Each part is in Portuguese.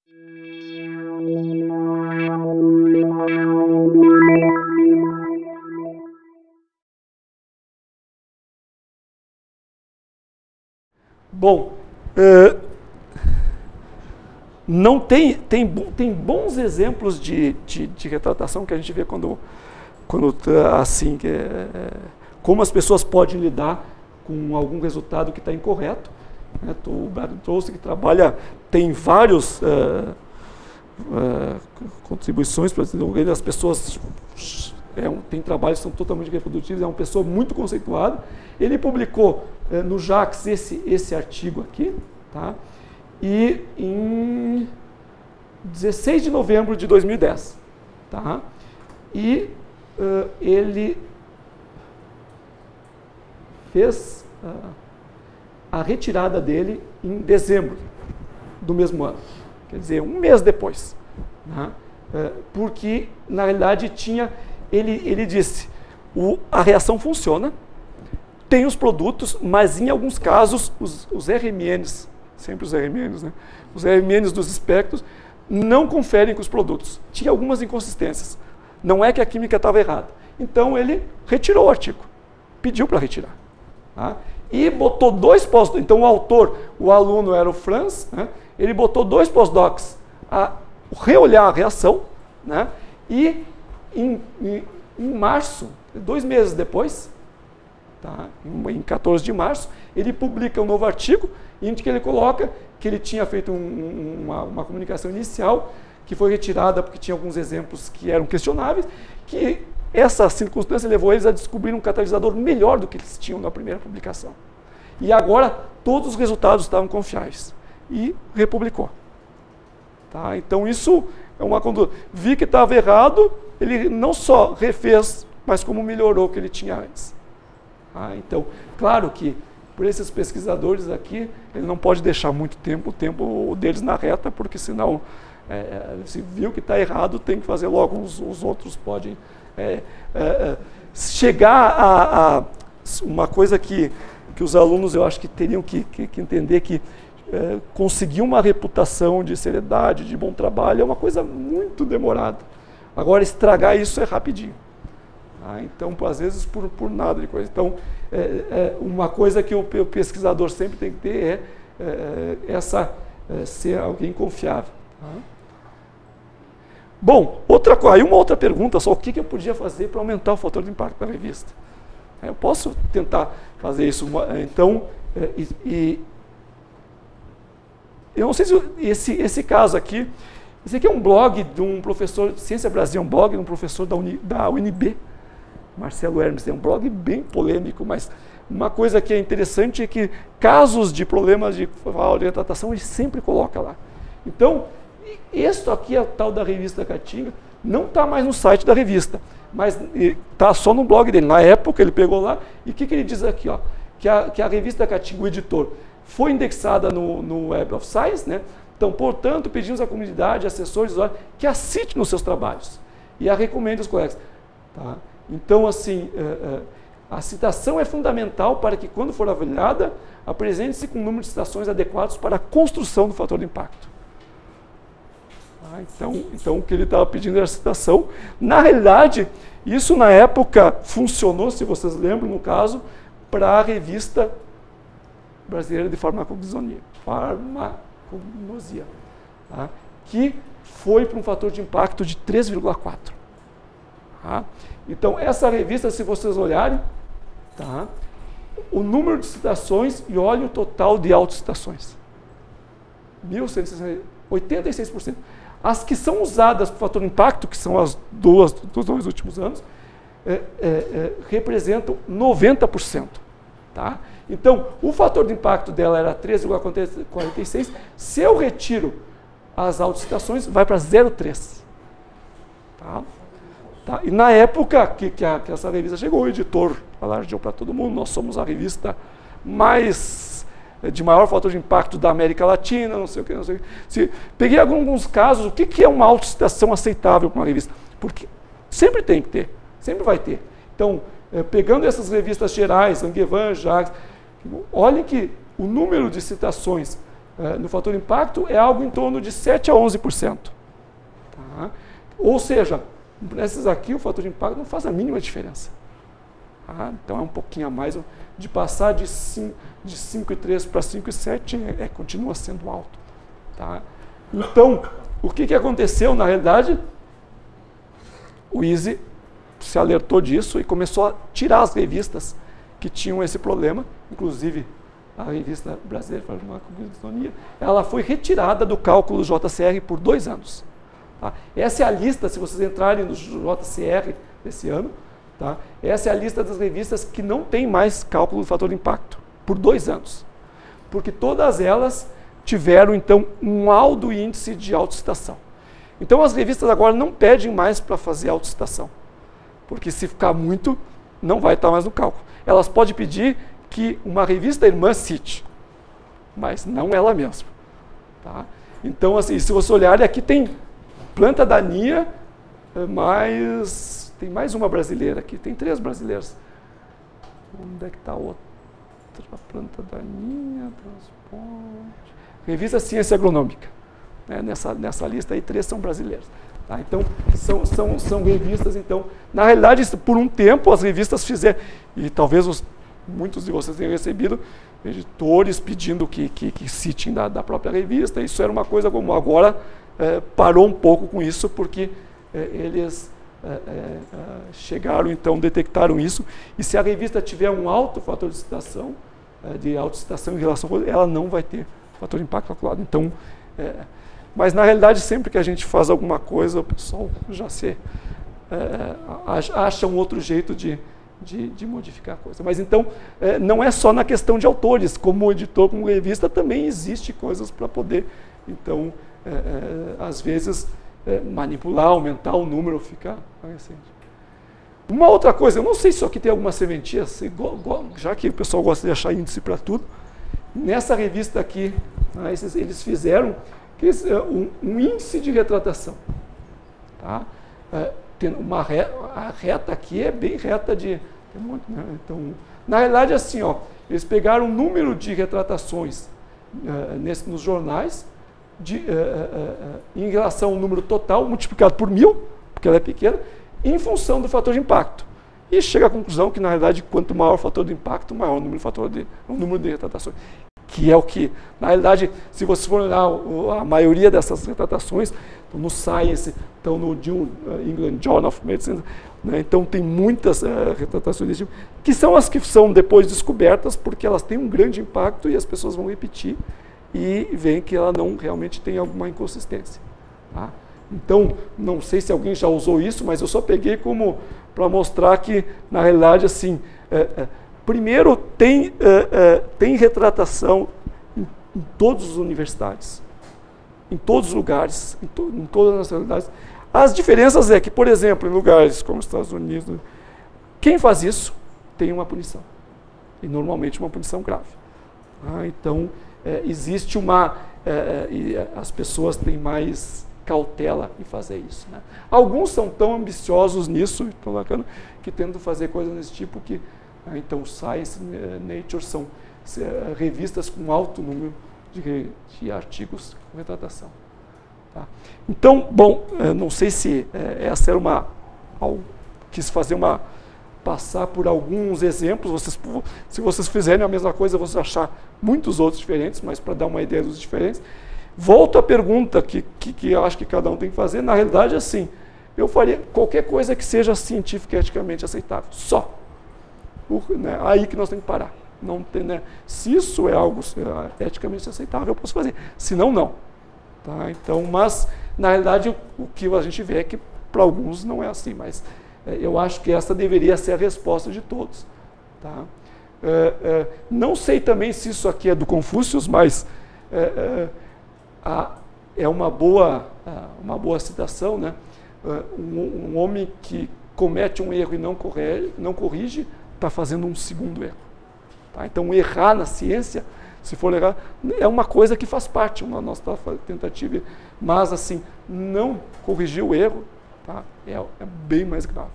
Bom, não tem bons exemplos de retratação que a gente vê quando assim, como as pessoas podem lidar com algum resultado que está incorreto. Né? O Brad trouxe que trabalha, tem vários contribuições para desenvolver, as pessoas tem trabalhos que são totalmente reprodutíveis, é uma pessoa muito conceituada. Ele publicou no JACS esse artigo aqui, tá? E em 16 de novembro de 2010. Tá? E ele fez a retirada dele em dezembro do mesmo ano, quer dizer, um mês depois. Né? Porque, na realidade, ele disse, a reação funciona, tem os produtos, mas em alguns casos os RMNs, sempre os RMNs, né? Os RMNs dos espectros não conferem com os produtos. Tinha algumas inconsistências. Não é que a química estava errada. Então ele retirou o artigo, pediu para retirar. Tá? E botou 2 pós-docs. Então o aluno era o Franz, né? Ele botou 2 pós-docs a reolhar a reação, né? E em março, 2 meses depois, tá? Em 14 de março, ele publica um novo artigo em que ele coloca que ele tinha feito uma comunicação inicial que foi retirada porque tinha alguns exemplos que eram questionáveis, que essa circunstância levou eles a descobrir um catalisador melhor do que eles tinham na primeira publicação. E agora todos os resultados estavam confiáveis. E republicou. Tá? Então isso é uma conduta. Vi que estava errado, ele não só refez, mas como melhorou o que ele tinha antes. Tá? Então, claro que por esses pesquisadores aqui, ele não pode deixar muito tempo, o tempo deles na reta, porque senão, se viu que está errado, tem que fazer logo, os outros podem chegar a uma coisa que os alunos, eu acho que teriam que entender que conseguir uma reputação de seriedade, de bom trabalho, é uma coisa muito demorada. Agora, estragar isso é rapidinho. Então, às vezes, por nada de coisa. Então, uma coisa que o pesquisador sempre tem que ter ser alguém confiável. Bom, aí uma outra pergunta só, o que eu podia fazer para aumentar o fator de impacto da revista? Eu posso tentar fazer isso. Então, eu não sei se esse caso aqui, esse aqui é um blog de um professor, Ciência Brasil, um blog de um professor da UNB, Marcelo Hermes, é um blog bem polêmico, mas uma coisa que é interessante é que casos de problemas de retratação ele sempre coloca lá. Então, isso aqui é a tal da revista Caatinga, não está mais no site da revista, mas está só no blog dele. Na época ele pegou lá, e o que ele diz aqui? Ó, que a revista Caatinga, o editor, foi indexada no Web of Science, né? Então, portanto, pedimos à comunidade, assessores, que a cite nos seus trabalhos e a recomende aos colegas. Tá? Então, assim, a citação é fundamental para que, quando for avaliada, apresente-se com um número de citações adequados para a construção do fator de impacto. Então, o que ele estava pedindo era a citação. Na realidade, isso na época funcionou, se vocês lembram, no caso, para a revista brasileira de farmacognosia, tá? Que foi para um fator de impacto de 3,4. Tá? Então, essa revista, se vocês olharem, tá? O número de citações e olha o total de autocitações. 86%. As que são usadas para o fator de impacto, que são as dos 2 últimos anos, representam 90%. Tá? Então, o fator de impacto dela era 13,46. Se eu retiro as autocitações, vai para 0,3. Tá? Tá? E na época que essa revista chegou, o editor alardeou para todo mundo, nós somos a revista de maior fator de impacto da América Latina, não sei o que, não sei o que. Peguei alguns casos, o que é uma autocitação aceitável para uma revista? Porque sempre tem que ter, sempre vai ter. Então, pegando essas revistas gerais, Angevin, Jacques, olhem que o número de citações no fator impacto é algo em torno de 7 a 11%. Tá? Ou seja, nesses aqui o fator de impacto não faz a mínima diferença. Tá? Então é um pouquinho a mais, de passar de 5,3 para 5,7 continua sendo alto. Tá? Então, o que aconteceu na realidade? O ISE se alertou disso e começou a tirar as revistas que tinham esse problema, inclusive a revista brasileira de farmacognosia, ela foi retirada do cálculo JCR por 2 anos. Tá? Essa é a lista, se vocês entrarem no JCR desse ano, tá? Essa é a lista das revistas que não tem mais cálculo do fator de impacto, por 2 anos. Porque todas elas tiveram, então, um alto índice de autocitação. Então, as revistas agora não pedem mais para fazer autocitação, porque se ficar muito, não vai estar mais no cálculo. Elas podem pedir que uma revista irmã cite, mas não ela mesma. Tá? Então, assim, se você olhar, aqui tem planta daninha, mas tem mais uma brasileira aqui, tem 3 brasileiras. Onde é que está outra? Planta daninha, transporte... Revista Ciência Agronômica. Né? Nessa lista aí, 3 são brasileiras. Tá? Então, são revistas, então... Na realidade, por um tempo, as revistas fizeram... E talvez muitos de vocês tenham recebido editores pedindo que citem da própria revista. Isso era uma coisa como agora parou um pouco com isso, porque eles chegaram, então, detectaram isso. E se a revista tiver um alto fator de citação, em relação a ela não vai ter fator de impacto calculado. Então, mas na realidade, sempre que a gente faz alguma coisa, o pessoal já acha um outro jeito de modificar a coisa. Mas então, não é só na questão de autores, como editor, como revista, também existe coisas para poder, então, às vezes, manipular, aumentar o número, ficar recente. Uma outra coisa, eu não sei se aqui tem alguma serventia, já que o pessoal gosta de achar índice para tudo, nessa revista aqui, eles fizeram um índice de retratação. Tá? A reta aqui é bem reta de... Então, na realidade, assim, ó, eles pegaram o número de retratações nos jornais em relação ao número total, multiplicado por 1000, porque ela é pequena, em função do fator de impacto. E chega à conclusão que, na realidade, quanto maior o fator de impacto, maior o número de retratações. Que é o que, na realidade, se você for olhar a maioria dessas retratações, estão no Science, estão no New England Journal of Medicine, né? Então tem muitas retratações desse tipo, que são as que são depois descobertas, porque elas têm um grande impacto e as pessoas vão repetir e veem que ela não realmente tem alguma inconsistência. Tá? Então, não sei se alguém já usou isso, mas eu só peguei como para mostrar que, na realidade, assim, primeiro tem retratação em todas as universidades, em todos os lugares, em todas as nacionalidades. As diferenças é que, por exemplo, em lugares como os Estados Unidos, quem faz isso tem uma punição, e normalmente uma punição grave. Então, existe e as pessoas têm mais cautela em fazer isso. Né? Alguns são tão ambiciosos nisso, tão bacana, que tentam fazer coisas desse tipo que, então, Science, Nature são revistas com alto número de artigos com retratação. Tá? Então, bom, não sei se essa era quis passar por alguns exemplos. Se vocês fizerem a mesma coisa, vocês vão achar muitos outros diferentes, mas para dar uma ideia dos diferentes. Volto à pergunta que eu acho que cada um tem que fazer. Na realidade, assim, eu faria qualquer coisa que seja científica e eticamente aceitável. Só. Né? Aí que nós temos que parar. Não tem, né? Se isso é algo eticamente aceitável, eu posso fazer. Se não, não. Tá? Então, mas, na realidade, o que a gente vê é que para alguns não é assim, mas eu acho que essa deveria ser a resposta de todos. Tá? Não sei também se isso aqui é do Confúcio, mas é uma boa citação, né? Um homem que comete um erro e não corrige, está fazendo um segundo erro. Tá? Então, errar na ciência, se for errar, é uma coisa que faz parte, uma nossa tentativa, mas, assim, não corrigir o erro, tá? É bem mais grave.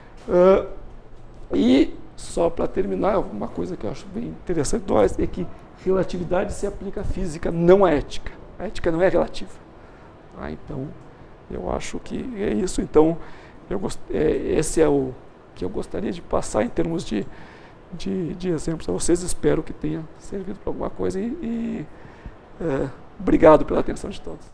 Tá? E, só para terminar, uma coisa que eu acho bem interessante é que relatividade se aplica à física, não à ética. A ética não é relativa. Tá? Então, eu acho que é isso. Então, esse é o que eu gostaria de passar em termos de exemplos a vocês. Espero que tenha servido para alguma coisa obrigado pela atenção de todos.